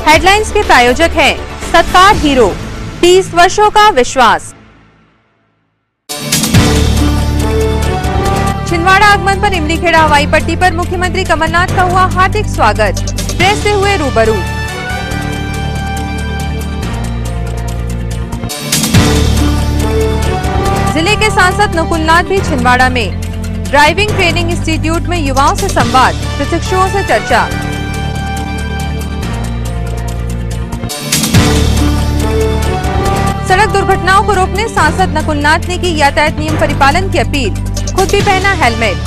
Headlines के प्रायोजक हैं सत्कार हीरो, 30 वर्षों का विश्वास। छिंदवाड़ा आगमन पर इमलीखेड़ा हवाई पट्टी पर मुख्यमंत्री कमलनाथ का हुआ हार्दिक स्वागत, प्रेस से हुए रूबरू। जिले के सांसद नकुलनाथ भी छिंदवाड़ा में ड्राइविंग ट्रेनिंग इंस्टीट्यूट में युवाओं से संवाद, प्रशिक्षुओं से चर्चा। सड़क दुर्घटनाओं को रोकने सांसद नकुलनाथ ने की यातायात नियम परिपालन की अपील, खुद भी पहना हेलमेट।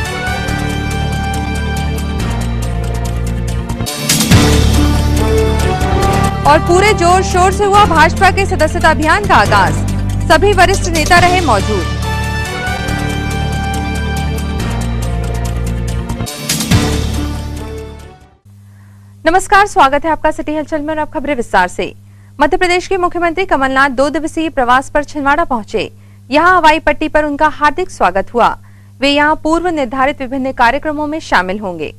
और पूरे जोर शोर से हुआ भाजपा के सदस्यता अभियान का आगाज, सभी वरिष्ठ नेता रहे मौजूद। नमस्कार, स्वागत है आपका सिटी हलचल में और अब खबरें विस्तार से। मध्य प्रदेश के मुख्यमंत्री कमलनाथ 2 दिवसीय प्रवास पर छिंदवाड़ा पहुंचे। यहां हवाई पट्टी पर उनका हार्दिक स्वागत हुआ। वे यहां पूर्व निर्धारित विभिन्न कार्यक्रमों में शामिल होंगे।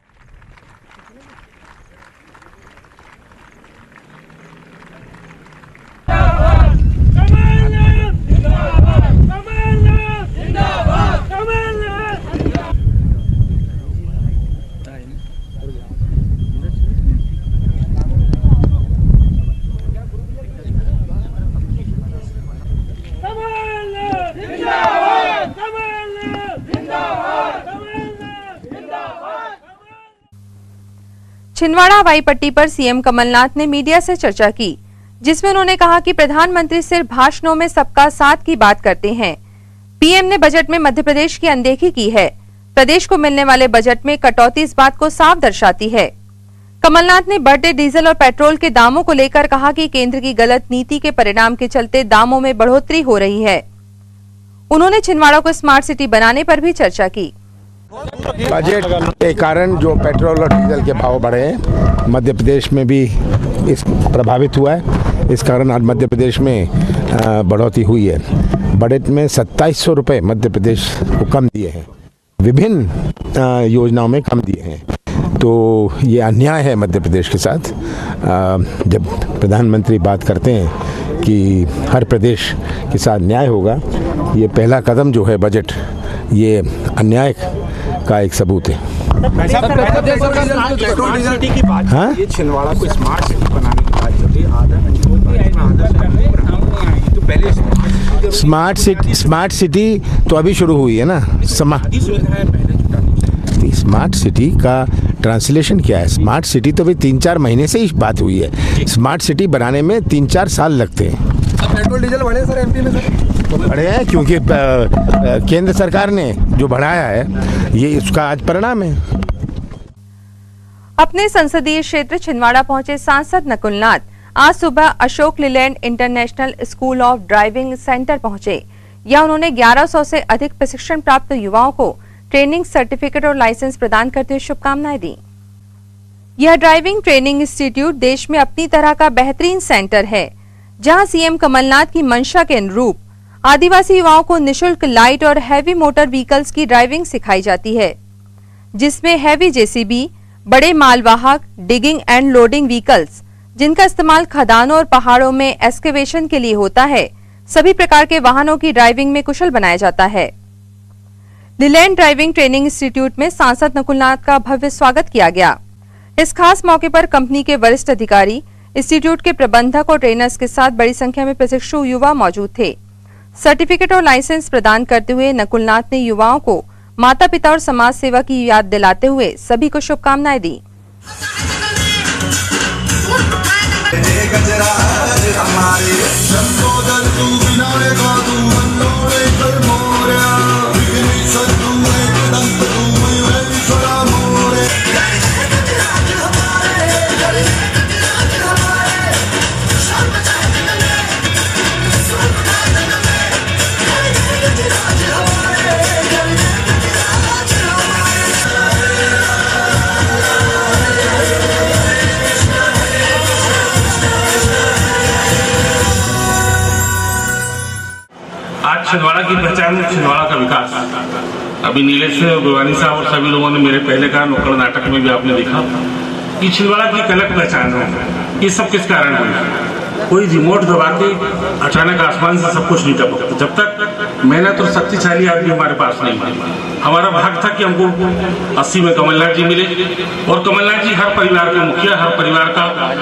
छिंदवाड़ा हवाई पट्टी पर सीएम कमलनाथ ने मीडिया से चर्चा की, जिसमें उन्होंने कहा कि प्रधानमंत्री सिर्फ भाषणों में सबका साथ की बात करते हैं। पीएम ने बजट में मध्य प्रदेश की अनदेखी की है। प्रदेश को मिलने वाले बजट में कटौती इस बात को साफ दर्शाती है। कमलनाथ ने बढ़ते डीजल और पेट्रोल के दामों को लेकर कहा कि केंद्र की गलत नीति के परिणाम के चलते दामों में बढ़ोतरी हो रही है। उन्होंने छिंदवाड़ा को स्मार्ट सिटी बनाने पर भी चर्चा की। बजट के कारण जो पेट्रोल और डीजल के भाव बढ़े हैं, मध्य प्रदेश में भी इस प्रभावित हुआ है। इस कारण आज मध्य प्रदेश में बढ़ोतरी हुई है। बजट में 2700 रुपये मध्य प्रदेश को कम दिए हैं, विभिन्न योजनाओं में कम दिए हैं। तो ये अन्याय है मध्य प्रदेश के साथ। जब प्रधानमंत्री बात करते हैं कि हर प्रदेश के साथ न्याय होगा, ये पहला कदम जो है बजट, ये अन्याय का एक सबूत है। हाँ? ये छिंदवाड़ा को स्मार्ट सिटी बनाने की बात चल रही है। स्मार्ट सिटी तो अभी शुरू हुई है ना। स्मार्ट सिटी का ट्रांसलेशन क्या है? स्मार्ट सिटी तो अभी 3-4 महीने से ही बात हुई है। स्मार्ट सिटी बनाने में 3-4 साल लगते हैं। पेट्रोल डीजल बढ़े सर एमपी में सर? बढ़े हैं क्योंकि केंद्र सरकार ने जो बढ़ाया है, ये इसका आज परिणाम है। अपने संसदीय क्षेत्र छिंदवाड़ा पहुंचे सांसद नकुलनाथ आज सुबह Ashok Leyland international school of driving centre पहुंचे। यहां उन्होंने 1100 से अधिक प्रशिक्षण प्राप्त युवाओं को ट्रेनिंग सर्टिफिकेट और लाइसेंस प्रदान करते हुए शुभकामनाएं दी। यह ड्राइविंग ट्रेनिंग इंस्टीट्यूट देश में अपनी तरह का बेहतरीन सेंटर है, जहां सीएम कमलनाथ की मंशा के अनुरूप आदिवासी युवाओं को निशुल्क लाइट और हैवी मोटर व्हीकल्स की ड्राइविंग सिखाई जाती है, जिसमें हैवी जेसीबी, बड़े मालवाहक, डिगिंग एंड लोडिंग व्हीकल्स, जिनका इस्तेमाल खदानों और पहाड़ों में एक्सकेवेशन के लिए होता है, सभी प्रकार के वाहनों की ड्राइविंग में कुशल बनाया जाता है। लीलैंड ड्राइविंग ट्रेनिंग इंस्टीट्यूट में सांसद नकुलनाथ का भव्य स्वागत किया गया। इस खास मौके पर कंपनी के वरिष्ठ अधिकारी, इंस्टीट्यूट के प्रबंधक और ट्रेनर्स के साथ बड़ी संख्या में प्रशिक्षु युवा मौजूद थे। सर्टिफिकेट और लाइसेंस प्रदान करते हुए नकुलनाथ ने युवाओं को माता पिता और समाज सेवा की याद दिलाते हुए सभी को शुभकामनाएं दी। छिंदवाड़ा की पहचान, छिंदवाड़ा का विकास। अभी नीलेश भिवानी साहब और सभी लोगों ने मेरे पहले कहा, नुक्कड़ नाटक में भी आपने देखा कि छिंदवाड़ा की एक अलग पहचान है। ये सब किस कारण हुई? कोई रिमोट दबा के अचानक आसमान से सब कुछ नहीं टपकता। जब तक मेहनत और शक्तिशाली आदमी हमारे पास नहीं मिले। हमारा भाग था कि हमको 80 में कमलनाथ जी मिले, और कमलनाथ जी हर परिवार के मुखिया, हर परिवार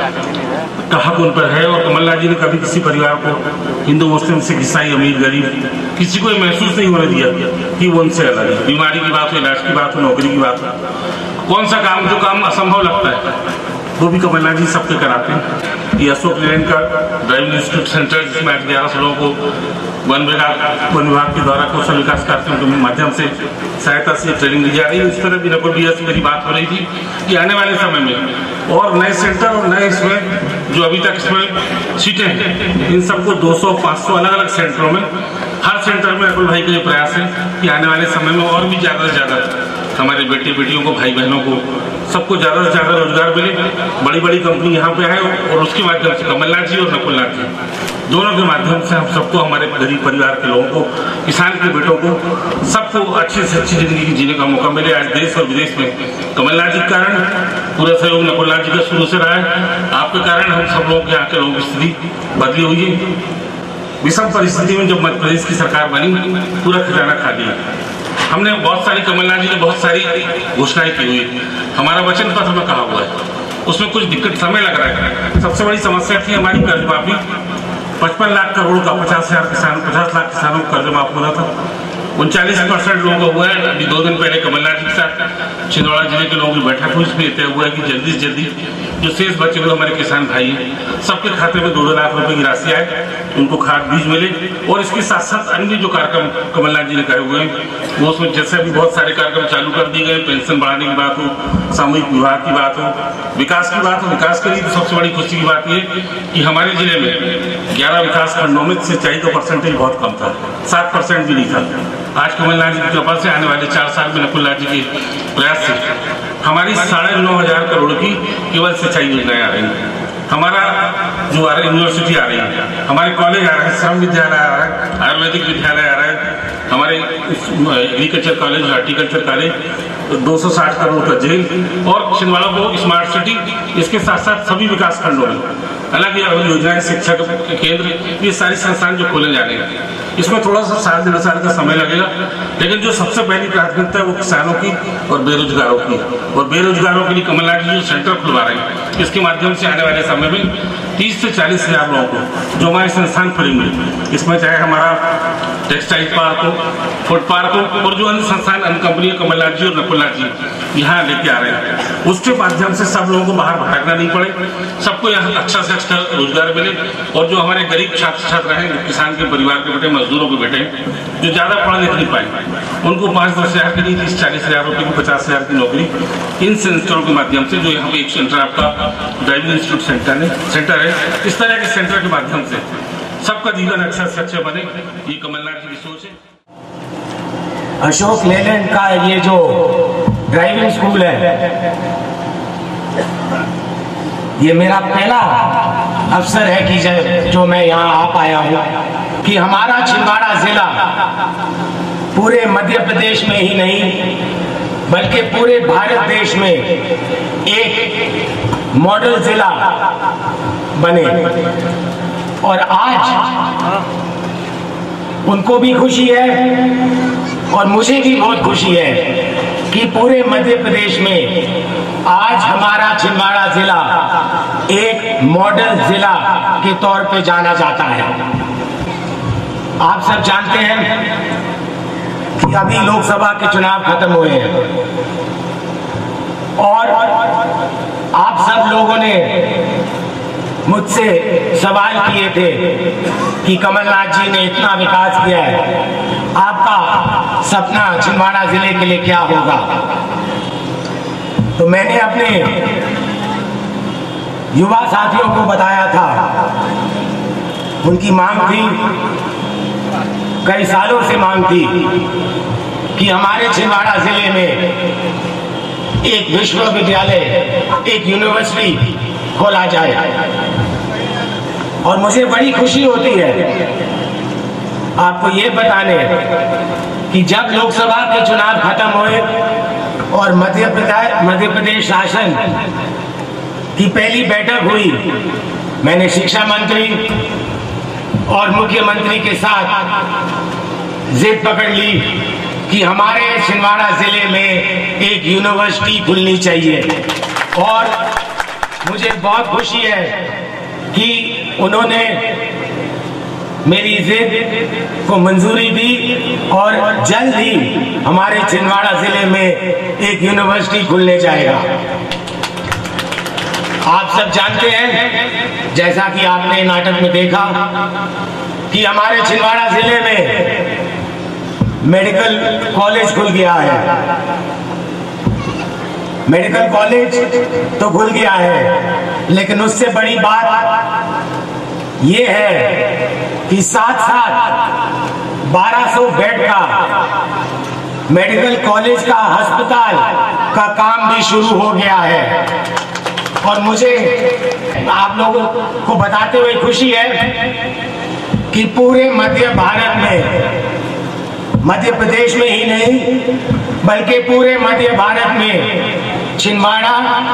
का हक उन पर है। और कमलनाथ जी ने कभी किसी परिवार को, हिंदू मुस्लिम सिख ईसाई अमीर गरीब, किसी को महसूस नहीं होने दिया कि वो उनसे अलग है। बीमारी की बात हो, इलाज की बात हो, नौकरी की बात हो, कौन सा काम जो काम असंभव लगता है वो भी कमलनाथ जी सबके कराते हैं। ये अशोक लेलैंड का ड्राइविंग इंस्टीट्यूट सेंटर, जिसमें 11 लोगों को वन विभाग के द्वारा कौशल विकास कार्यक्रम के माध्यम से सहायता से ट्रेनिंग दी जा रही है। इस तरह भी नकुल भैया से मेरी बात हो रही थी कि आने वाले समय में और नए सेंटर और नए इसमें जो अभी तक इसमें सीटें हैं, इन सबको 200-500 अलग अलग सेंटरों में, हर सेंटर में नकुल भाई का ये प्रयास है कि आने वाले समय में और भी ज़्यादा से ज़्यादा हमारे बेटे बेटियों को, भाई बहनों को, सबको ज़्यादा से ज़्यादा रोजगार मिले। बड़ी बड़ी कंपनी यहाँ पे आए और उसके माध्यम से कमलनाथ जी और नकुलनाथ जी दोनों के माध्यम से हम सबको, हमारे गरीब परिवार के लोगों को, किसान के बेटों को, सबको अच्छी से अच्छी जिंदगी जीने का मौका मिले। आज देश और विदेश में कमलनाथ जी के कारण पूरा सहयोग नकुलनाथ जी का शुरू से रहा है। आपके कारण हम सब लोगों के यहाँ के लोगों की स्थिति बदली हुई है। विषम परिस्थिति में जब मध्य प्रदेश की सरकार बनी, पूरा खजाना खाली है। हमने बहुत सारी, कमलनाथ जी ने बहुत सारी घोषणाएं की हुई, हमारा वचन पत्र में कहा हुआ है, उसमें कुछ दिक्कत समय लग रहा है। सबसे बड़ी समस्या थी हमारी कर्ज माफी। 55 लाख करोड़ का 50 लाख किसानों को कर्ज माफ होना था। 39% लोगों को हुआ है। अभी 2 दिन पहले कमलनाथ जी के साथ छिंदवाड़ा जिले के लोगों की बैठक हुई, उसमें तय हुआ है कि जल्दी से जल्दी जो शेष बचे हुए हमारे किसान भाई हैं, सबके खाते में 2-2 लाख रुपए की राशि आए, उनको खाद बीज मिले। और इसके साथ साथ अन्य जो कार्यक्रम कमलनाथ जी ने करे हुए हैं, वो उसमें जैसे भी बहुत सारे कार्यक्रम चालू कर दिए गए। पेंशन बढ़ाने की बात हो, सामूहिक विवाह की बात हो, विकास की बात हो। विकास के लिए तो सबसे बड़ी खुशी की बात ये कि हमारे जिले में 11 विकास खंडों में सिंचाई का परसेंटेज बहुत कम था, 7% भी नहीं था। आज कमलनाथ जी की कृपा से आने वाले 4 साल में नकुलनाथ जी के प्रयास से हमारी 9,500 करोड़ की केवल सिंचाई योजनाएं आ रही हैं। हमारा जो आ रहा है यूनिवर्सिटी आ रही है, हमारे कॉलेज आ रहे हैं, श्रम विद्यालय आ रहा है, आयुर्वेदिक विद्यालय आ रहा है, हमारे agriculture college, horticulture college, 260 crore का जेल, और छिंदवाड़ा को स्मार्ट सिटी। इसके साथ साथ सभी विकास खंडों में अलग योजनाएं, शिक्षा के केंद्र, ये सारी संस्थान जो खोले जा रहे हैं, इसमें थोड़ा सा 1.5 साल का समय लगेगा। लेकिन जो सबसे पहली प्राथमिकता है वो किसानों की और बेरोजगारों की। और बेरोजगारों के लिए कमलनाथ जी जो सेंटर खुलवा रहे हैं, इसके माध्यम से आने वाले समय में 30 से 40 हज़ार लोगों को जो हमारे संस्थान खुलेंगे, इसमें चाहे हमारा टेक्सटाइल पार्क हो, फूड पार्क हो, और जो अन्य संस्थान, अन्य कंपनियां कमलनाथ जी और नकुलनाथ जी यहाँ लेके आ रहे हैं, उसके माध्यम से सब लोगों को बाहर भटकना नहीं पड़े, सबको यहाँ अच्छा से अच्छा रोजगार मिले। और जो हमारे गरीब छात्र छात्रा हैं, किसान के परिवार के बेटे, मजदूरों के बेटे, जो ज़्यादा पढ़ लिख नहीं पाए, उनको 5-10 हज़ार की नहीं, 30-40 हज़ार रुपये की, 50 हज़ार की नौकरी इन सेंटरों के माध्यम से, जो यहाँ पे एक सेंटर आपका ड्राइविंग इंस्टीट्यूट सेंटर है, इस तरह के सेंटर के माध्यम से सबका जीवन अच्छा से अच्छा बने, ये कमलनाथ जी की सोच है। अशोक लेलैंड का ये जो ड्राइविंग स्कूल है, ये मेरा पहला अवसर है कि जो मैं यहाँ आ पाया हूँ कि हमारा छिंदवाड़ा जिला पूरे मध्य प्रदेश में ही नहीं बल्कि पूरे भारत देश में एक मॉडल जिला बने। और आज उनको भी खुशी है और मुझे भी बहुत खुशी है कि पूरे मध्य प्रदेश में आज हमारा छिंदवाड़ा जिला एक मॉडल जिला के तौर पे जाना जाता है। आप सब जानते हैं कि अभी लोकसभा के चुनाव खत्म हुए हैं और आप सब लोगों ने मुझसे सवाल किए थे कि कमलनाथ जी ने इतना विकास किया है, आपका सपना छिंदवाड़ा जिले के लिए क्या होगा। तो मैंने अपने युवा साथियों को बताया था, उनकी मांग थी, कई सालों से मांग थी कि हमारे छिंदवाड़ा जिले में एक विश्वविद्यालय, एक यूनिवर्सिटी खोला जाए। और मुझे बड़ी खुशी होती है आपको ये बताने कि जब लोकसभा के चुनाव खत्म हुए और मध्य प्रदेश शासन की पहली बैठक हुई, मैंने शिक्षा मंत्री और मुख्यमंत्री के साथ जिद पकड़ ली कि हमारे छिंदवाड़ा जिले में एक यूनिवर्सिटी खुलनी चाहिए। और मुझे बहुत खुशी है कि उन्होंने मेरी जिद को मंजूरी दी और जल्द ही हमारे छिंदवाड़ा जिले में एक यूनिवर्सिटी खुलने जाएगा। आप सब जानते हैं, जैसा कि आपने नाटक में देखा, कि हमारे छिंदवाड़ा जिले में मेडिकल कॉलेज खुल गया है। मेडिकल कॉलेज तो खुल गया है, लेकिन उससे बड़ी बात यह है कि साथ साथ 1200 बेड का मेडिकल कॉलेज का अस्पताल का काम भी शुरू हो गया है। और मुझे आप लोगों को बताते हुए खुशी है कि पूरे मध्य भारत में, मध्य प्रदेश में ही नहीं बल्कि पूरे मध्य भारत में छिंदवाड़ा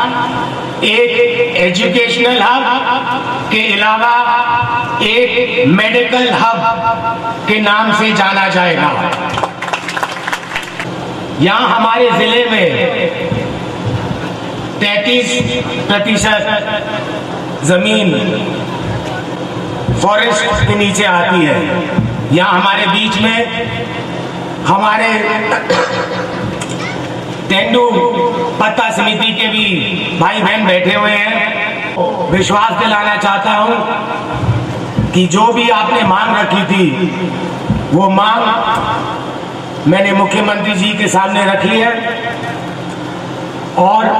एक एजुकेशनल हब के अलावा एक मेडिकल हब के नाम से जाना जाएगा। यहाँ हमारे जिले में 33% जमीन फॉरेस्ट के नीचे आती है। यहाँ हमारे बीच में हमारे तेंदू पत्ता समिति के भी भाई बहन बैठे हुए हैं। विश्वास दिलाना चाहता हूं कि जो भी आपने मांग रखी थी वो मांग मैंने मुख्यमंत्री जी के सामने रखी है और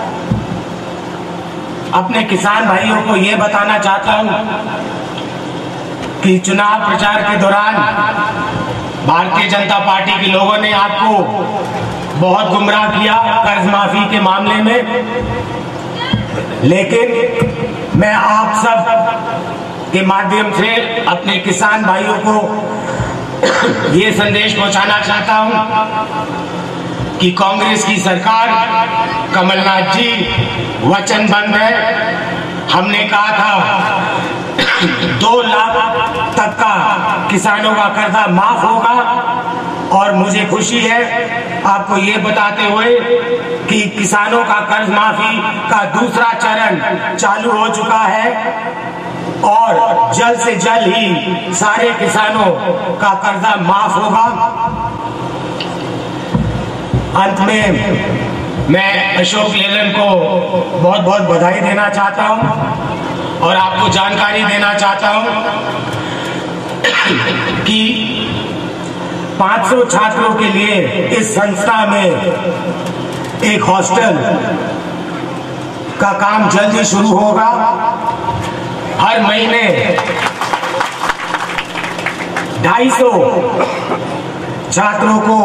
अपने किसान भाइयों को ये बताना चाहता हूं कि चुनाव प्रचार के दौरान भारतीय जनता पार्टी के लोगों ने आपको बहुत गुमराह किया कर्ज माफी के मामले में, लेकिन मैं आप सब के माध्यम से अपने किसान भाइयों को ये संदेश पहुंचाना चाहता हूं कि कांग्रेस की सरकार, कमलनाथ जी वचनबद्ध है। हमने कहा था 2 लाख तक का किसानों का कर्जा माफ होगा और मुझे खुशी है आपको ये बताते हुए कि किसानों का कर्ज माफी का दूसरा चरण चालू हो चुका है और जल्द से जल्द ही सारे किसानों का कर्जा माफ होगा। अंत में मैं अशोक लेलन को बहुत बहुत बधाई देना चाहता हूं और आपको जानकारी देना चाहता हूं कि 500 छात्रों के लिए इस संस्था में एक हॉस्टल का काम जल्द ही शुरू होगा। हर महीने 250 छात्रों को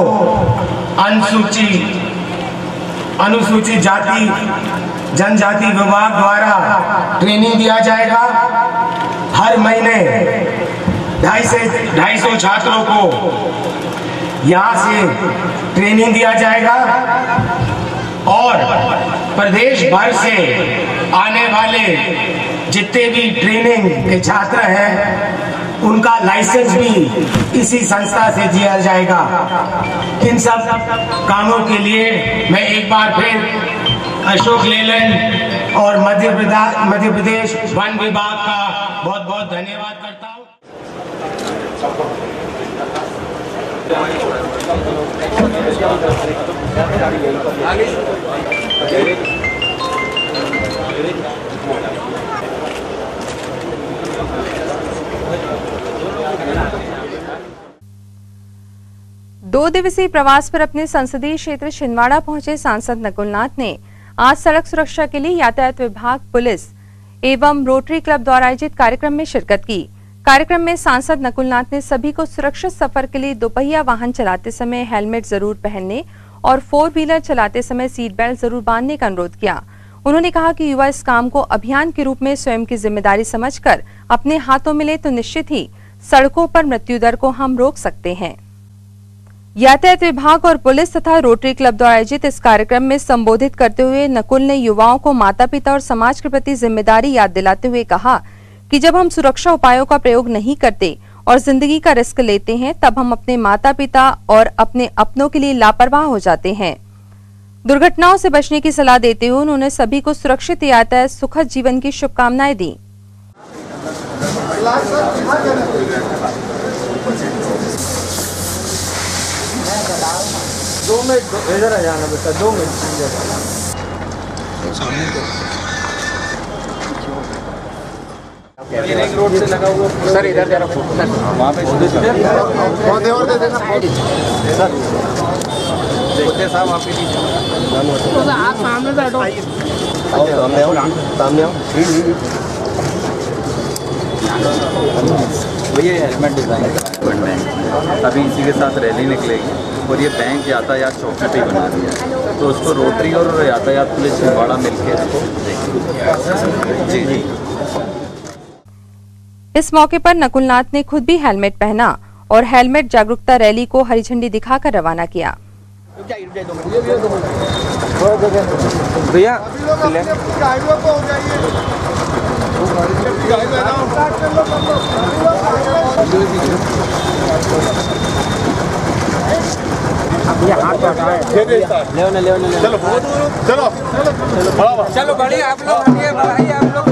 अनुसूचित जाति जनजाति विभाग द्वारा ट्रेनिंग दिया जाएगा। हर महीने 250 छात्रों को यहाँ से ट्रेनिंग दिया जाएगा और प्रदेश भर से आने वाले जितने भी ट्रेनिंग के छात्र हैं उनका लाइसेंस भी इसी संस्था से दिया जाएगा। इन सब कामों के लिए मैं एक बार फिर अशोक लेलन और मध्य प्रदेश वन विभाग का बहुत बहुत धन्यवाद करता हूँ। दो दिवसीय प्रवास पर अपने संसदीय क्षेत्र छिंदवाड़ा पहुंचे सांसद नकुलनाथ ने आज सड़क सुरक्षा के लिए यातायात विभाग, पुलिस एवं रोटरी क्लब द्वारा आयोजित कार्यक्रम में शिरकत की। कार्यक्रम में सांसद नकुलनाथ ने सभी को सुरक्षित सफर के लिए दोपहिया वाहन चलाते समय हेलमेट जरूर पहनने और 4 व्हीलर चलाते समय सीट बेल्ट जरूर बांधने का अनुरोध किया। उन्होंने कहा कि युवा इस काम को अभियान के रूप में स्वयं की जिम्मेदारी समझकर अपने हाथों में ले तो निश्चित ही सड़कों पर मृत्यु दर को हम रोक सकते हैं। यातायात विभाग और पुलिस तथा रोटरी क्लब द्वारा आयोजित इस कार्यक्रम में संबोधित करते हुए नकुल ने युवाओं को माता पिता और समाज के प्रति जिम्मेदारी याद दिलाते हुए कहा कि जब हम सुरक्षा उपायों का प्रयोग नहीं करते और जिंदगी का रिस्क लेते हैं, तब हम अपने माता पिता और अपने अपनों के लिए लापरवाह हो जाते हैं। दुर्घटनाओं से बचने की सलाह देते हुए उन्होंने सभी को सुरक्षित यातायात, सुखद जीवन की शुभकामनाएं दी। इधर आ जाना बेटा, 2 मिनट रोड से लगा हुआ सर, इधर जरा वहाँ पे और दे देना सर, देखते साहब आप आप सामने बैठो, सामने आओ भैया। हेलमेट डिजाइन कराया बैंक, अभी इसी के साथ रैली निकलेगी और ये बैंक यातायात चौकी पे बना दिया है, तो उसको रोटरी और यातायात पुलिस छिंदवाड़ा मिलकर इसको देखेंगे। जी जी। इस मौके पर नकुलनाथ ने खुद भी हेलमेट पहना और हेलमेट जागरूकता रैली को हरी झंडी दिखाकर रवाना किया। भैया चलो बढ़िया, आप लोग बढ़ाइए, आप लोग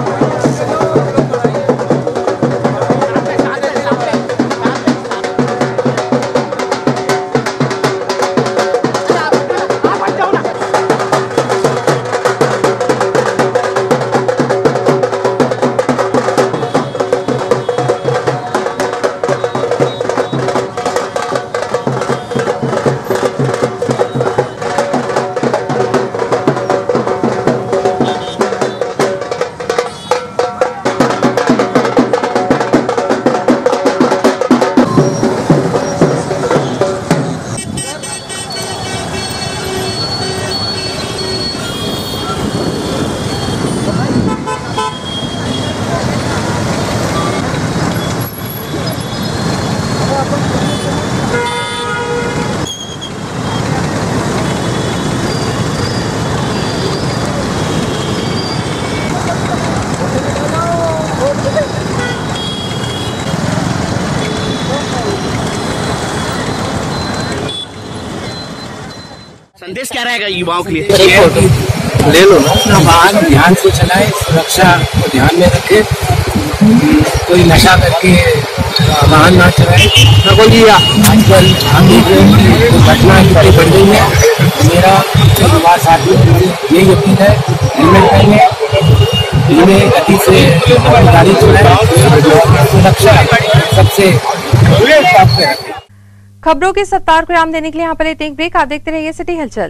संदेश क्या रहेगा युवाओं के लिए? ले लो ना, अपना वाहन ध्यान से चलाए, सुरक्षा को ध्यान में रखे, कोई नशा करके वाहन ना चलाए। आजकल हम देख रहे हैं कि घटना कितनी बढ़ गई है। मेरा युवा साथियों ये यकीन है, हेलमेट पहने, धीमे गति से गाड़ी चलाए, सुरक्षा सबसे टॉप पे रखें। खबरों के सत्तार को विराम देने के लिए यहाँ पर लेते हैं एक ब्रेक। आप देखते रहिए सिटी हलचल।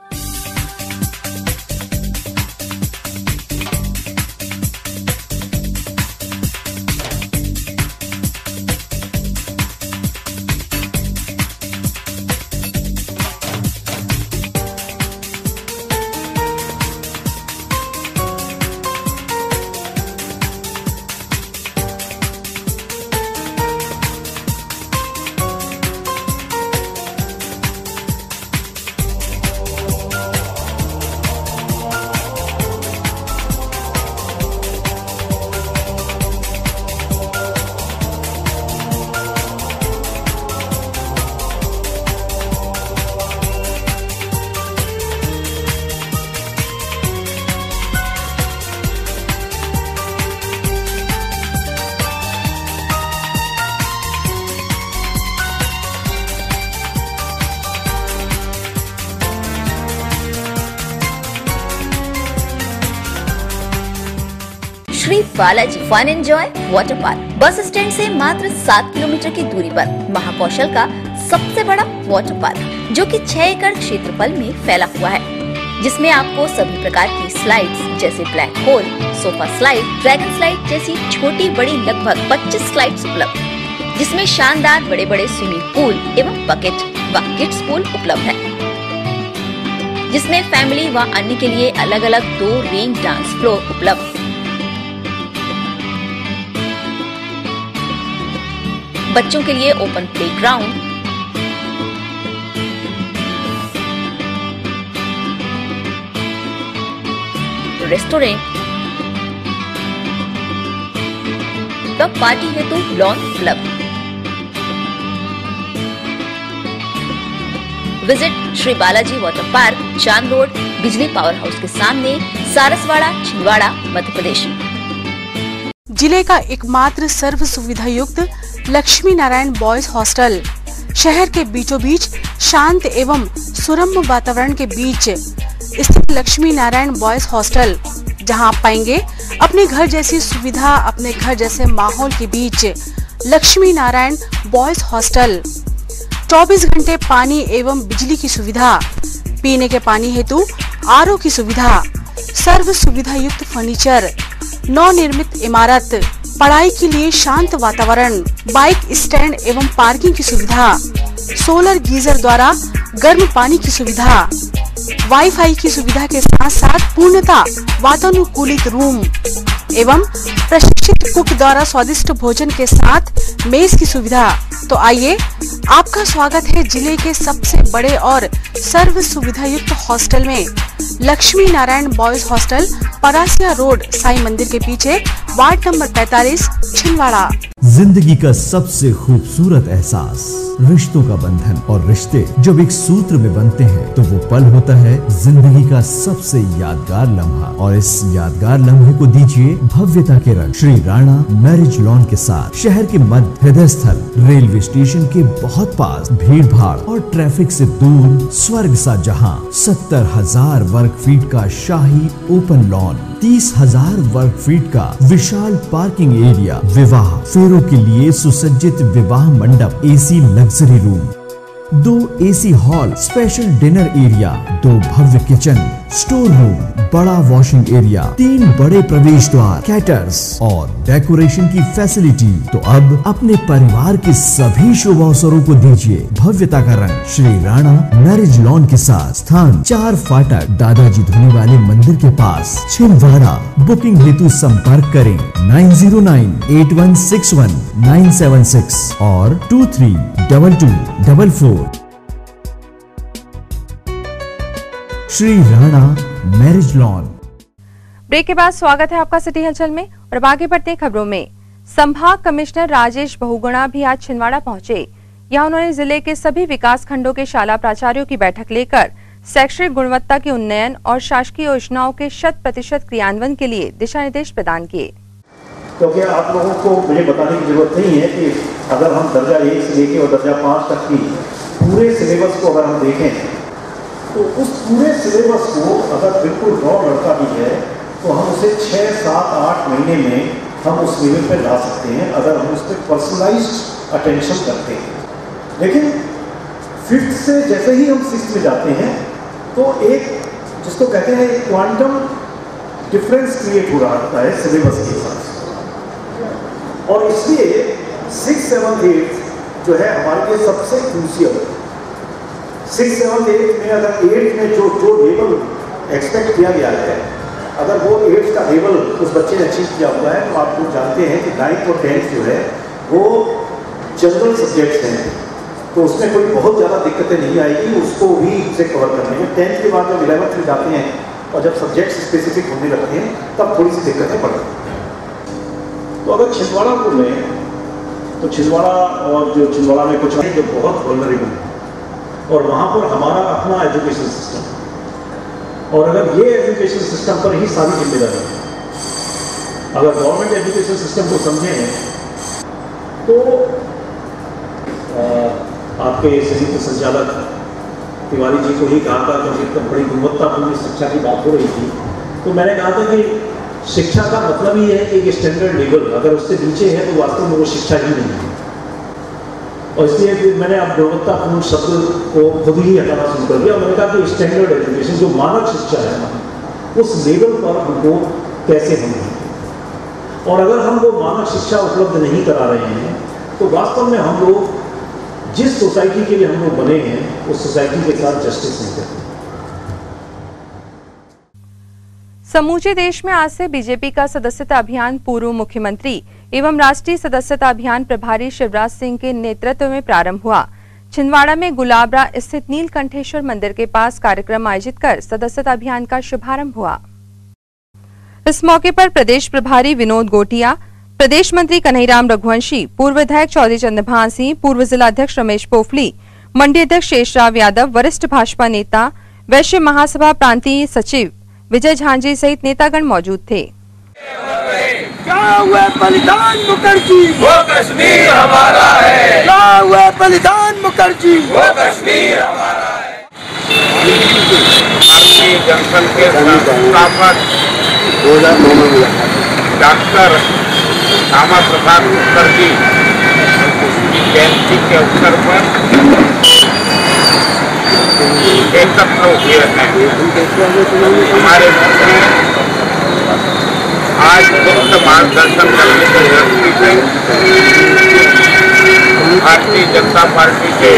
Shri Balaji fun enjoy water park bus stand से मात्र 7 किलोमीटर की दूरी पर महाकौशल का सबसे बड़ा वाटर पार्क, जो कि 6 एकड़ क्षेत्रफल में फैला हुआ है, जिसमें आपको सभी प्रकार की स्लाइड्स जैसे black hole, sofa slide, dragon slide जैसी छोटी बड़ी लगभग 25 स्लाइड्स उपलब्ध, जिसमें शानदार बड़े बड़े स्विमिंग पूल एवं बकेट व किड्स पूल उपलब्ध है, जिसमें फैमिली व अन्य के लिए अलग अलग 2 रेन डांस फ्लोर उपलब्ध। बच्चों के लिए ओपन प्लेग्राउंड, रेस्टोरेंट व पार्टी हेतु lawn club. Visit Shri Balaji water park, Chand road, बिजली पावर हाउस के सामने, सारसवाड़ा, छिंदवाड़ा, मध्य प्रदेश। जिले का एकमात्र सर्व सुविधा युक्त लक्ष्मी नारायण बॉयज हॉस्टल शहर के बीचों बीच शांत एवं सुरम्य वातावरण के बीच स्थित लक्ष्मी नारायण बॉयज हॉस्टल, जहां आप पाएंगे अपने घर जैसी सुविधा, अपने घर जैसे माहौल के बीच लक्ष्मी नारायण बॉयज हॉस्टल। 24 घंटे पानी एवं बिजली की सुविधा, पीने के पानी हेतु आरओ की सुविधा, सर्व सुविधा युक्त फर्नीचर, नवनिर्मित इमारत, पढ़ाई के लिए शांत वातावरण, बाइक स्टैंड एवं पार्किंग की सुविधा, सोलर गीजर द्वारा गर्म पानी की सुविधा, वाईफाई की सुविधा के साथ साथ पूर्णतः वातानुकूलित रूम एवं प्रशिक्षित कुक द्वारा स्वादिष्ट भोजन के साथ मेज की सुविधा। तो आइए, आपका स्वागत है जिले के सबसे बड़े और सर्व सुविधा युक्त हॉस्टल में, Lakshmi Narayan boys hostel, Parasia road, Sai मंदिर के पीछे, वार्ड नंबर 45, छिंदवाड़ा। जिंदगी का सबसे खूबसूरत एहसास रिश्तों का बंधन, और रिश्ते जब एक सूत्र में बनते हैं तो वो पल होता है जिंदगी का सबसे यादगार लम्हा। और इस यादगार लम्हे को दीजिए भव्यता के रंग श्री राणा मैरिज लॉन के साथ। शहर के मध्य हृदय स्थल, रेलवे स्टेशन के बहुत पास, भीड़ भाड़ और ट्रैफिक से दूर, स्वर्ग सा जहां। 70,000 वर्ग फीट का शाही ओपन लॉन, 30,000 वर्ग फीट का विशाल पार्किंग एरिया, विवाह फेरों के लिए सुसज्जित विवाह मंडप, AC luxury room, 2 AC hall, special dinner area, 2 भव्य किचन, स्टोर रूम, बड़ा वॉशिंग एरिया, 3 बड़े प्रवेश द्वार, कैटर्स और डेकोरेशन की फैसिलिटी। तो अब अपने परिवार के सभी शुभ अवसरों को दीजिए भव्यता का रंग श्री राणा मैरिज लॉन के साथ। स्थान 4 फाटक, दादाजी धुनी वाले मंदिर के पास, छिंदवाड़ा। बुकिंग हेतु संपर्क करें 9098161976 और 232244। Shri Rana marriage lawn. Break के बाद स्वागत है आपका सिटी हलचल में, और अब आगे बढ़ते हैं खबरों में। संभाग कमिश्नर राजेश बहुगुणा भी आज छिंदवाड़ा पहुंचे। यहां उन्होंने जिले के सभी विकास खंडों के शाला प्राचार्यों की बैठक लेकर शैक्षणिक गुणवत्ता के उन्नयन और शासकीय योजनाओं के 100% क्रियान्वयन के लिए दिशा निर्देश प्रदान किए। क्योंकि आप लोगों को मुझे बताने की जरूरत नहीं है कि अगर हम दर्जा 1 से लेकर और दर्जा 5 तक की पूरे सिलेबस को अगर हम देखें तो उस पूरे सिलेबस को अगर बिल्कुल रॉ लड़का भी है तो हम उसे 6, 7, 8 महीने में हम उस लेवल पर ला सकते हैं अगर हम उस पर पर्सनलाइज्ड अटेंशन करते हैं। लेकिन 5th से जैसे ही हम 6th में जाते हैं तो एक जिसको कहते हैं एक क्वांटम डिफरेंस क्रिएट हो रहा होता है सिलेबस के हिसाब से, और इसलिए 6, 7, 8 जो है हमारे लिए सबसे क्रूशियल है। 6, 7, 8 में अगर 8 में जो लेवल एक्सपेक्ट किया गया है, अगर वो 8 का लेवल उस बच्चे ने अचीव किया हुआ है तो आप लोग जानते हैं कि 9th और 10th जो है वो जनरल सब्जेक्ट्स हैं, तो उसमें कोई बहुत ज़्यादा दिक्कतें नहीं आएगी उसको भी उसे कवर करने में। 10th के बाद जब 11th में जाते हैं और जब सब्जेक्ट स्पेसिफिक होने लगते हैं तब थोड़ी सी दिक्कतें पड़ती हैं। तो अगर छिंदवाड़ा को लें तो छिंदवाड़ा और जो छिंदवाड़ा में कुछ है जो बहुत वल्नरेबल है, और वहाँ पर हमारा अपना एजुकेशन सिस्टम, और अगर ये एजुकेशन सिस्टम पर ही सारी जिम्मेदारी है, अगर गवर्नमेंट एजुकेशन सिस्टम को समझें तो आपके संयुक्त संचालक तिवारी जी को ही कहा था, क्योंकि बड़ी गुणवत्तापूर्ण शिक्षा की बात हो रही थी, तो मैंने कहा था कि शिक्षा का मतलब ही है एक स्टैंडर्ड लेवल, अगर उससे नीचे है तो वास्तव में वो शिक्षा ही नहीं है। और इसलिए मैंने अब गुणवत्तापूर्ण शब्द को खुद ही हटाना शुरू कर दिया। मैंने कहा कि स्टैंडर्ड एजुकेशन जो मानक शिक्षा है उस लेवल पर हमको कैसे हम हैं, और अगर हम वो मानक शिक्षा उपलब्ध नहीं करा रहे हैं तो वास्तव में हम लोग जिस सोसाइटी के लिए हम लोग बने हैं उस सोसाइटी के साथ जस्टिस नहीं करते। समूचे देश में आज से बीजेपी का सदस्यता अभियान पूर्व मुख्यमंत्री एवं राष्ट्रीय सदस्यता अभियान प्रभारी शिवराज सिंह के नेतृत्व में प्रारंभ हुआ। छिंदवाड़ा में गुलाबरा स्थित नीलकंठेश्वर मंदिर के पास कार्यक्रम आयोजित कर सदस्यता अभियान का शुभारंभ हुआ। इस मौके पर प्रदेश प्रभारी विनोद गोटिया, प्रदेश मंत्री कन्हैयाराम रघुवंशी, पूर्व विधायक चौधरी चंद्रभान सिंह, पूर्व जिला अध्यक्ष रमेश पोफली, मंडी अध्यक्ष शेषराव यादव, वरिष्ठ भाजपा नेता, वैश्य महासभा प्रांतीय सचिव विजय झांझी सहित नेतागण मौजूद थे। क्या हुआ बलिदान मुखर्जी, वो कश्मीर हमारा है। क्या हुआ बलिदान मुखर्जी, वो कश्मीर हमारा है। भारतीय जनसंघ के संस्थापक 2009 में मिला डॉक्टर श्यामा प्रसाद मुखर्जी की जयंती के अवसर पर एकत्र हुए हैं। हमारे मुल्क में आज गुप्त मार्गदर्शन करने की दृष्टि से भारतीय जनता पार्टी के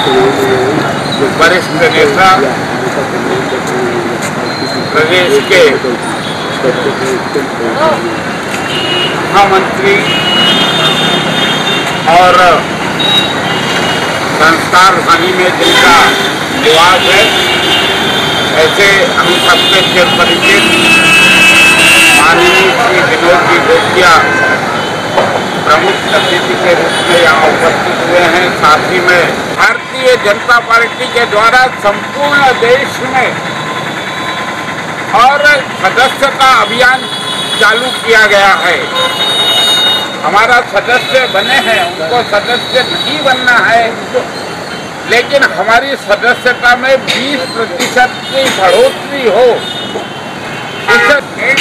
वरिष्ठ नेता, प्रदेश के महामंत्री और संस्कार हानि में जिनका निवास है, ऐसे हम सबके चिर परिचित माननीय श्री विनोद जी गोटिया प्रमुख अतिथि के रूप में यहाँ उपस्थित हुए हैं। साथ ही में भारतीय जनता पार्टी के द्वारा संपूर्ण देश में और सदस्यता अभियान चालू किया गया है। हमारा सदस्य बने हैं, उनको सदस्य नहीं बनना है, लेकिन हमारी सदस्यता में 20% की बढ़ोतरी हो, इस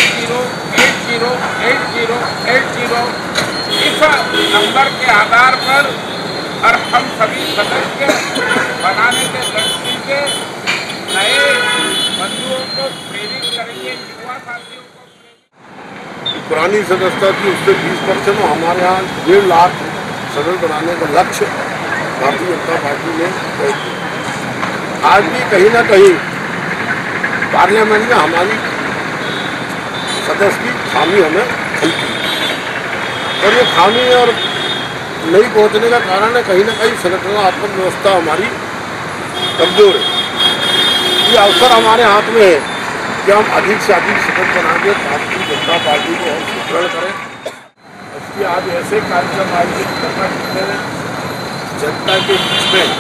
80808080 इस नंबर के आधार पर और हम सभी सदस्य बनाने के दृष्टि से नए बंधुओं को प्रेरित करेंगे, युवा साथियों को। पुरानी सदस्यता थी उससे 20% हमारे यहाँ 1.5 लाख सदस्य बनाने का लक्ष्य भारतीय जनता पार्टी ने तय किया। आज भी कहीं ना कहीं पार्लियामेंट में हमारी सदस्य की खामी हमें खलती है, और ये खामी और नहीं पहुंचने का कारण है कहीं ना कहीं संगठनात्मक व्यवस्था हमारी कमजोर है। ये अवसर हमारे हाथ में है कि हम अधिक से अधिक सदस्य बना के भारतीय जनता पार्टी को और सुदृढ़ करें। इसलिए आज ऐसे कार्यक्रम आयोजित करना जिसमें जनता के बीच में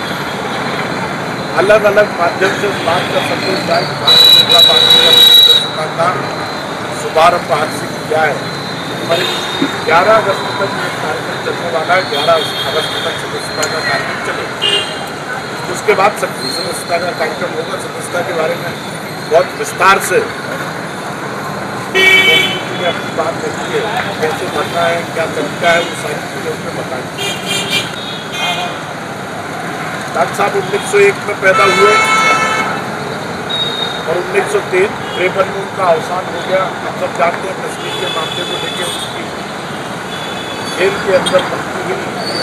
अलग अलग माध्यम से बात कर सकते हैं। भारतीय जनता पार्टी का सदस्यता का शुभारंभ आज से किया है। हमारे 11 अगस्त तक ये कार्यक्रम चलने वाला है। 11 अगस्त तक सदस्यता का कार्यक्रम चलेगा, उसके बाद सक्रिय सदस्यता का कार्यक्रम होगा। सदस्यता के बारे में बहुत विस्तार से अपनी बात रखी है, कैसे बनना है, क्या तरीका है, वो सारी चीज़ें उसमें बताएंगे। डॉक्टर साहब 1901 में पैदा हुए और 1953 में उनका अवसान हो गया। हम सब जानते हैं कश्मीर के मामले को लेकर उसकी जेल के अंदर मृत्यु हुई,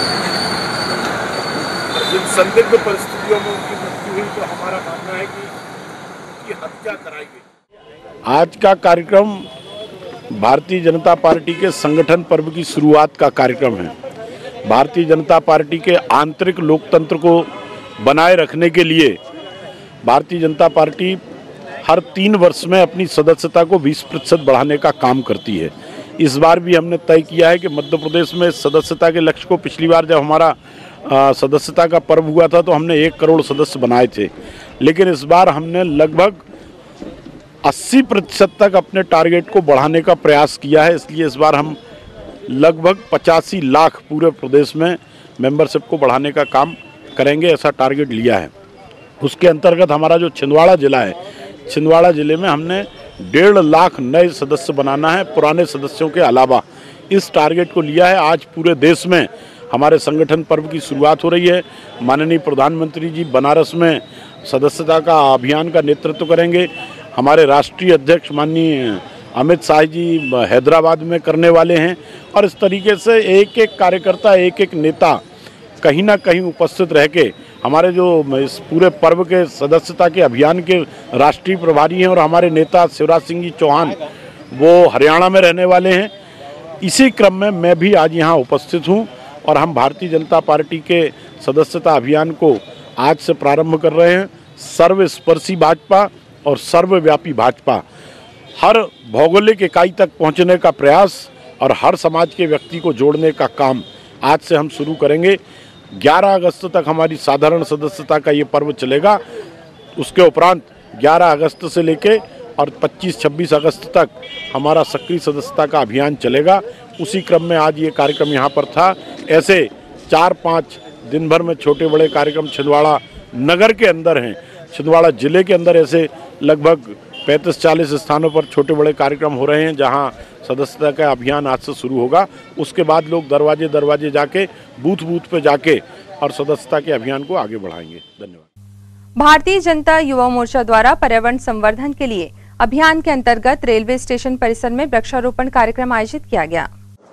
और जिन संदिग्ध परिस्थितियों में उनकी मृत्यु हुई तो हमारा मानना है कि उनकी हत्या कराई गई। आज का कार्यक्रम भारतीय जनता पार्टी के संगठन पर्व की शुरुआत का कार्यक्रम है। भारतीय जनता पार्टी के आंतरिक लोकतंत्र को बनाए रखने के लिए भारतीय जनता पार्टी हर 3 वर्ष में अपनी सदस्यता को 20% बढ़ाने का काम करती है। इस बार भी हमने तय किया है कि मध्य प्रदेश में सदस्यता के लक्ष्य को, पिछली बार जब हमारा सदस्यता का पर्व हुआ था तो हमने 1 करोड़ सदस्य बनाए थे, लेकिन इस बार हमने लगभग 80% तक अपने टारगेट को बढ़ाने का प्रयास किया है। इसलिए इस बार हम लगभग 85 लाख पूरे प्रदेश में मेंबरशिप को बढ़ाने का काम करेंगे, ऐसा टारगेट लिया है। उसके अंतर्गत हमारा जो छिंदवाड़ा जिला है, छिंदवाड़ा जिले में हमने 1.5 लाख नए सदस्य बनाना है पुराने सदस्यों के अलावा। इस टारगेट को लिया है। आज पूरे देश में हमारे संगठन पर्व की शुरुआत हो रही है। माननीय प्रधानमंत्री जी बनारस में सदस्यता का अभियान का नेतृत्व करेंगे। हमारे राष्ट्रीय अध्यक्ष माननीय अमित शाह जी हैदराबाद में करने वाले हैं, और इस तरीके से एक एक कार्यकर्ता, एक एक नेता कहीं ना कहीं उपस्थित रह के हमारे जो इस पूरे पर्व के सदस्यता के अभियान के राष्ट्रीय प्रभारी हैं, और हमारे नेता शिवराज सिंह जी चौहान वो हरियाणा में रहने वाले हैं। इसी क्रम में मैं भी आज यहाँ उपस्थित हूँ, और हम भारतीय जनता पार्टी के सदस्यता अभियान को आज से प्रारंभ कर रहे हैं। सर्वस्पर्शी भाजपा और सर्वव्यापी भाजपा, हर भौगोलिक इकाई तक पहुंचने का प्रयास और हर समाज के व्यक्ति को जोड़ने का काम आज से हम शुरू करेंगे। 11 अगस्त तक हमारी साधारण सदस्यता का ये पर्व चलेगा। उसके उपरांत 11 अगस्त से लेके और 25-26 अगस्त तक हमारा सक्रिय सदस्यता का अभियान चलेगा। उसी क्रम में आज ये कार्यक्रम यहाँ पर था। ऐसे 4-5 दिन भर में छोटे बड़े कार्यक्रम छिंदवाड़ा नगर के अंदर हैं। छिंदवाड़ा जिले के अंदर ऐसे लगभग 35-40 स्थानों पर छोटे बड़े कार्यक्रम हो रहे हैं जहाँ सदस्यता का अभियान आज से शुरू होगा। उसके बाद लोग दरवाजे दरवाजे जाके बूथ बूथ पे जाके और सदस्यता के अभियान को आगे बढ़ाएंगे। धन्यवाद। भारतीय जनता युवा मोर्चा द्वारा पर्यावरण संवर्धन के लिए अभियान के अंतर्गत रेलवे स्टेशन परिसर में वृक्षारोपण कार्यक्रम आयोजित किया गया।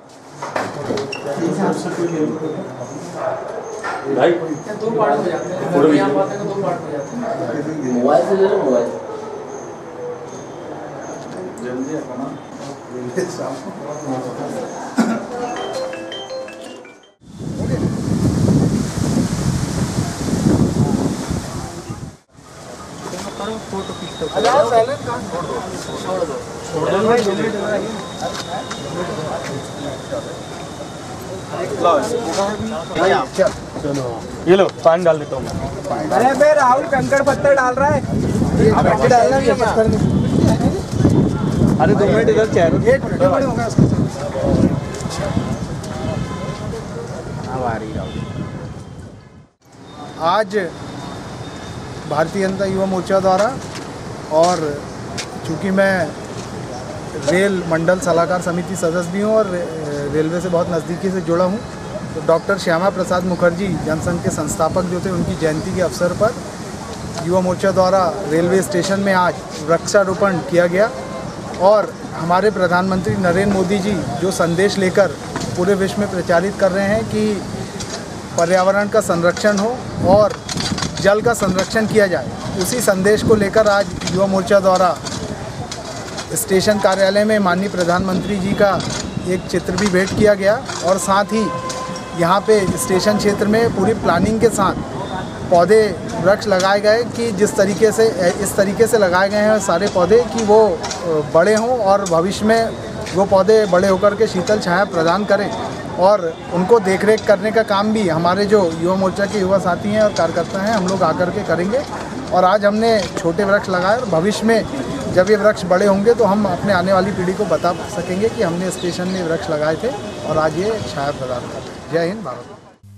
ये लो पानी डाल देता हूँ। अरे बे राहुल कंकड़ पत्थर डाल रहा है। डालना भी पत्थर नहीं। अरे 2 मिनट इधर चेहरे आज भारतीय जनता युवा मोर्चा द्वारा और चूँकि मैं रेल मंडल सलाहकार समिति सदस्य भी हूँ और रेलवे से बहुत नज़दीकी से जुड़ा हूँ, तो डॉक्टर श्यामा प्रसाद मुखर्जी जनसंघ के संस्थापक जो थे उनकी जयंती के अवसर पर युवा मोर्चा द्वारा रेलवे स्टेशन में आज वृक्षारोपण किया गया। और हमारे प्रधानमंत्री नरेंद्र मोदी जी जो संदेश लेकर पूरे विश्व में प्रचारित कर रहे हैं कि पर्यावरण का संरक्षण हो और जल का संरक्षण किया जाए, उसी संदेश को लेकर आज युवा मोर्चा द्वारा स्टेशन कार्यालय में माननीय प्रधानमंत्री जी का एक चित्र भी भेंट किया गया और साथ ही यहाँ पे स्टेशन क्षेत्र में पूरी प्लानिंग के साथ पौधे वृक्ष लगाए गए कि जिस तरीके से इस तरीके से लगाए गए हैं सारे पौधे कि वो बड़े हों और भविष्य में वो पौधे बड़े होकर के शीतल छाया प्रदान करें। और उनको देखरेख करने का काम भी हमारे जो युवा मोर्चा के युवा साथी हैं और कार्यकर्ता हैं हम लोग आकर के करेंगे। और आज हमने छोटे वृक्ष लगाए और भविष्य में जब ये वृक्ष बड़े होंगे तो हम अपने आने वाली पीढ़ी को बता सकेंगे कि हमने स्टेशन में वृक्ष लगाए थे और आज ये छाया प्रदान कर रहे हैं। जय हिंद, भारत।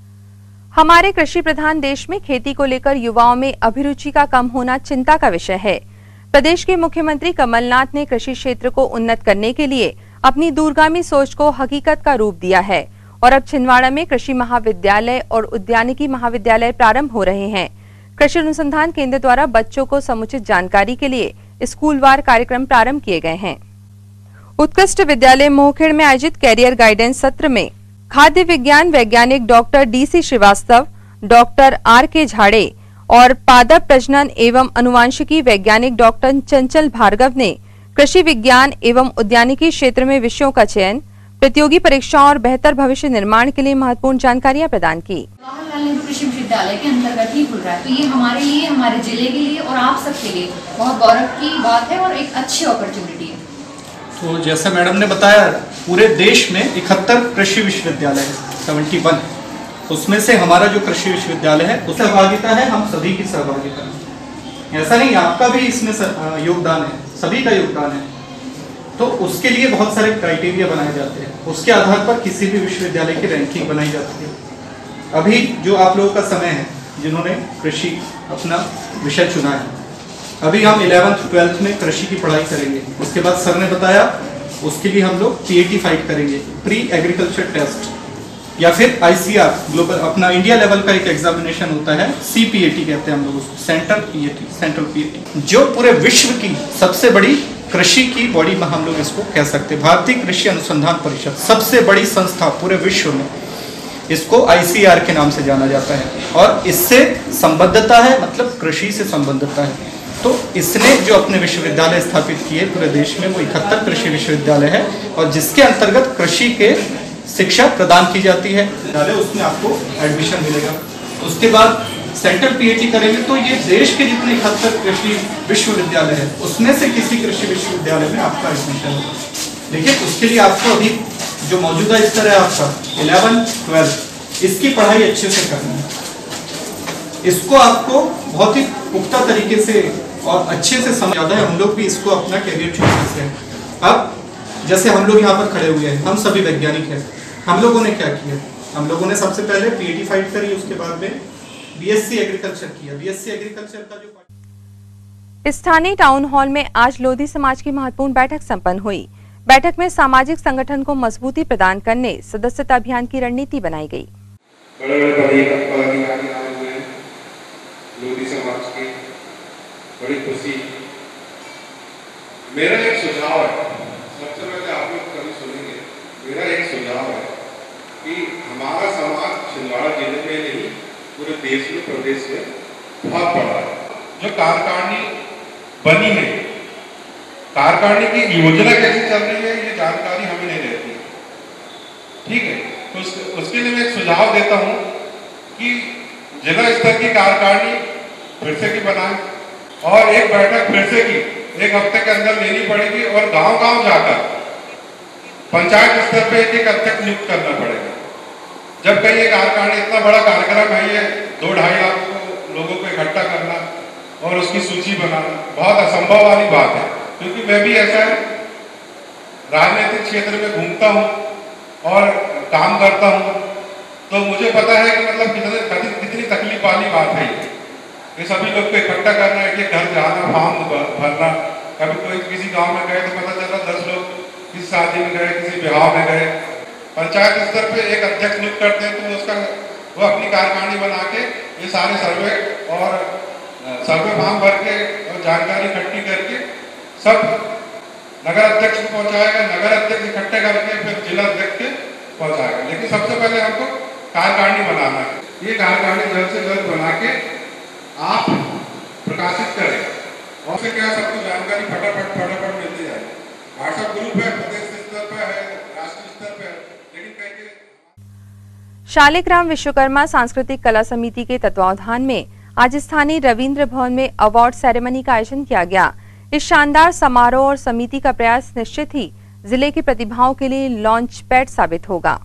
हमारे कृषि प्रधान देश में खेती को लेकर युवाओं में अभिरुचि का कम होना चिंता का विषय है। प्रदेश के मुख्यमंत्री कमलनाथ ने कृषि क्षेत्र को उन्नत करने के लिए अपनी दूरगामी सोच को हकीकत का रूप दिया है और अब छिंदवाड़ा में कृषि महाविद्यालय और उद्यानिकी महाविद्यालय प्रारंभ हो रहे हैं। कृषि अनुसंधान केंद्र द्वारा बच्चों को समुचित जानकारी के लिए स्कूलवार कार्यक्रम प्रारंभ किए गए हैं। उत्कृष्ट विद्यालय मोहखेड़ में आयोजित कैरियर गाइडेंस सत्र में खाद्य विज्ञान वैज्ञानिक doctor DC Srivastava, doctor RK Jhade और पादप प्रजनन एवं अनुवांशिकी वैज्ञानिक डॉक्टर चंचल भार्गव ने कृषि विज्ञान एवं उद्यानिकी क्षेत्र में विषयों का चयन, प्रतियोगी परीक्षाओं और बेहतर भविष्य निर्माण के लिए महत्वपूर्ण जानकारियां प्रदान की। जवाहरलाल नेहरू कृषि विश्वविद्यालय के अंतर्गत ही खुल रहा है, तो ये हमारे लिए, हमारे जिले के लिए और आप सबके लिए बहुत गौरव की बात है और एक अच्छी अपॉर्चुनिटी है। तो जैसा मैडम ने बताया, पूरे देश में 71 कृषि विश्वविद्यालय है, 71, उसमें से हमारा जो कृषि विश्वविद्यालय है उसकी सहभागिता है, हम सभी की सहभागिता है। ऐसा नहीं, आपका भी इसमें योगदान है, सभी का योगदान है। तो उसके लिए बहुत सारे क्राइटेरिया बनाए जाते हैं, उसके आधार पर किसी भी विश्वविद्यालय की रैंकिंग बनाई जाती है। अभी जो आप लोगों का समय है, जिन्होंने कृषि अपना विषय चुना है, अभी हम 11th 12th में कृषि की पढ़ाई करेंगे। उसके बाद सर ने बताया उसके लिए हम लोग PAT फाइट करेंगे, प्री एग्रीकल्चर टेस्ट, या फिर ICR ग्लोबल अपना इंडिया लेवल का एक एग्जामिनेशन होता है, CPAT कहते हैं हम लोग उसको, सेंट्रल PAT, जो पूरे विश्व की सबसे बड़ी कृषि की बॉडी में हम लोग इसको कह सकते हैं। भारतीय कृषि अनुसंधान परिषद सबसे बड़ी संस्था पूरे विश्व में, इसको ICR के नाम से जाना जाता है और इससे संबद्धता है, मतलब कृषि से संबद्धता है। तो इसने जो अपने विश्वविद्यालय स्थापित किए पूरे देश में, वो 71 कृषि विश्वविद्यालय है और जिसके अंतर्गत कृषि के शिक्षा प्रदान की जाती है। उसमें आपको एडमिशन मिलेगा। उसके बाद सेंट्रल पीएटी करेंगे तो ये देश के जितने 71 कृषि विश्वविद्यालय है उसमें से किसी कृषि विश्वविद्यालय में आपका एडमिशन होगा। देखिए उसके लिए आपको अभी जो मौजूदा स्तर है आपका 11-12 इसकी पढ़ाई अच्छे से करनी है। इसको आपको बहुत ही पुख्ता तरीके से और अच्छे से समझ आता है। हम लोग भी इसको अपना कैरियर चूज करते हैं। अब जैसे हम लोग यहाँ पर खड़े हुए हैं, हम सभी वैज्ञानिक हैं। हम लोगों ने क्या किया, हम लोगों ने सबसे पहले पीएटी फाइट करी, उसके बाद में बीएससी एग्रीकल्चर किया। बीएससी एग्रीकल्चर का जो स्थानीय टाउन हॉल में आज लोधी समाज की महत्वपूर्ण बैठक संपन्न हुई। बैठक में सामाजिक संगठन को मजबूती प्रदान करने सदस्यता अभियान की रणनीति बनाई गई। लोधी समाज की बड़ी खुशी। मेरा एक सुझाव है, सबसे पहले आप लोग कभी सुनेंगे, मेरा एक सुझाव है कि हमारा समाज छिंदवाड़ा जिले में नहीं पूरे देश में प्रदेश में बहुत बड़ा है। जो कार्यकारिणी बनी है, कार्यकारिणी की योजना कैसे चल रही है ये जानकारी हमें नहीं रहती, ठीक है। तो उसके लिए मैं एक सुझाव देता हूँ कि जिला स्तर की कार्यकारिणी फिर से की बनाए और एक बैठक फिर से की 1 हफ्ते के अंदर लेनी पड़ेगी और गांव-गांव जाकर पंचायत स्तर पे एक अध्यक्ष नियुक्त करना पड़ेगा। जब कहीं एक कार्यकारिणी इतना बड़ा कार्यक्रम है, ये 2-2.5 लाख लोगों को इकट्ठा करना और उसकी सूची बनाना बहुत असंभव वाली बात है, क्योंकि मैं भी ऐसा राजनीतिक क्षेत्र में घूमता हूँ और काम करता हूँ, तो मुझे पता है कि मतलब कितनी तकलीफ वाली बात है ये सभी लोग को इकट्ठा करना, एक घर जाना, फॉर्म भरना। कभी कोई किसी गांव में गए तो पता चला 10 लोग किसी शादी में गए, किसी विवाह में गए। पंचायत स्तर पे एक अध्यक्ष नियुक्त करते हैं तो वो अपनी कार्यकारिणी बना के ये सारे सर्वे फॉर्म भर के और जानकारी इकट्ठी करके सब नगर अध्यक्ष को पहुँचाएगा, नगर अध्यक्ष इकट्ठे करके फिर जिला अध्यक्ष के पहुँचाएगा। लेकिन सबसे पहले हमको कार्यकारिणी बनाना है। ये कार्यकारिणी जल्द से जल्द बना के आप प्रकाशित करें और फिर क्या सबको जानकारी फटाफट मिलती जाए। व्हाट्सएप ग्रुप है, प्रदेश स्तर पर है, राष्ट्रीय स्तर पर है, लेकिन कहीं शालिग्राम विश्वकर्मा सांस्कृतिक कला समिति के तत्वावधान में आज स्थानीय रविंद्र भवन में अवार्ड सेरेमनी का आयोजन किया गया। इस शानदार समारोह और समिति का प्रयास निश्चित ही जिले की प्रतिभाओं के लिए लॉन्च पैड साबित होगा।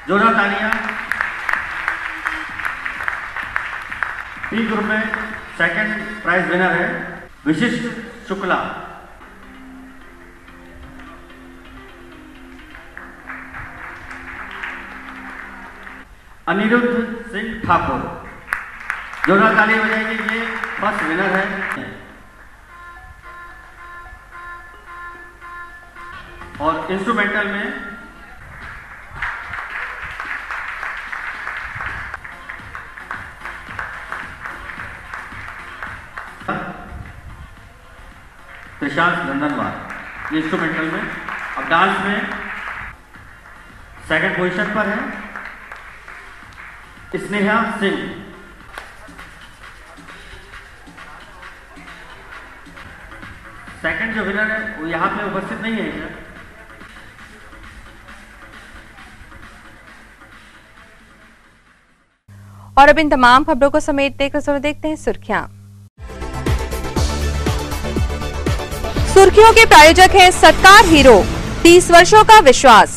जोरदार तालियां। बी ग्रुप में सेकंड प्राइज विनर है विशिष्ट शुक्ला। अनिरुद्ध सिंह ठाकुर, जोरदार ताली बजाएंगे, ये फर्स्ट विनर है। और इंस्ट्रूमेंटल में प्रशांत नंदनवार इंस्ट्रूमेंटल में। अब डांस में सेकंड पोजीशन पर है स्नेहा सिंह। सेकंड जो विनर है वो यहाँ पे उपस्थित नहीं है क्या? और अब इन तमाम खबरों को समेटते कर देखते हैं सुर्खियां। सुर्खियों के प्रायोजक है सत्कार हीरो, 30 वर्षों का विश्वास।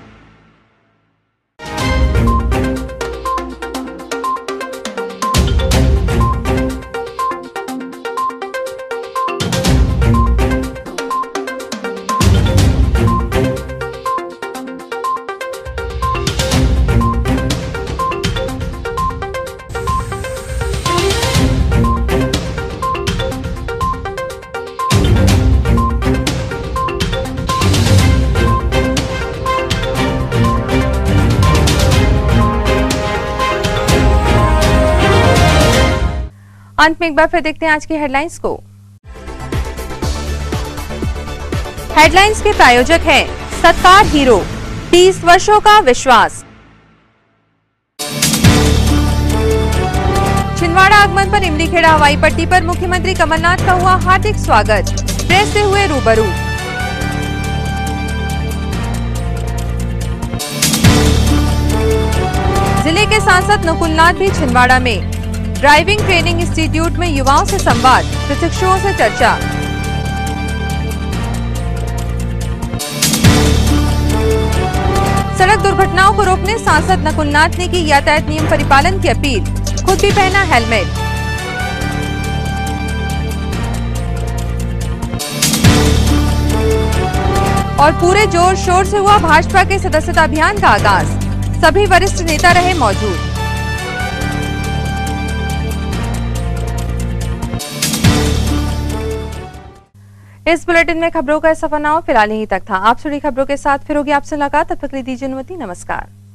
अंत में एक बार फिर देखते हैं आज की हेडलाइंस को। हेडलाइंस के प्रायोजक हैं सत्कार हीरो, 30 वर्षों का विश्वास। छिंदवाड़ा आगमन पर इमलीखेड़ा हवाई पट्टी पर मुख्यमंत्री कमलनाथ का हुआ हार्दिक स्वागत, प्रेस से हुए रूबरू। जिले के सांसद नकुलनाथ भी छिंदवाड़ा में ड्राइविंग ट्रेनिंग इंस्टीट्यूट में युवाओं से संवाद, प्रशिक्षुओं से चर्चा। सड़क दुर्घटनाओं को रोकने सांसद नकुलनाथ ने की यातायात नियम परिपालन की अपील, खुद भी पहना हेलमेट। और पूरे जोर शोर से हुआ भाजपा के सदस्यता अभियान का आगाज, सभी वरिष्ठ नेता रहे मौजूद। इस बुलेटिन में खबरों का सफरनामा फिलहाल यहीं तक था। आप जुड़ी खबरों के साथ फिर होगी आपसे मुलाकात, तब तक के लिए दीजिए अनुमति। नमस्कार।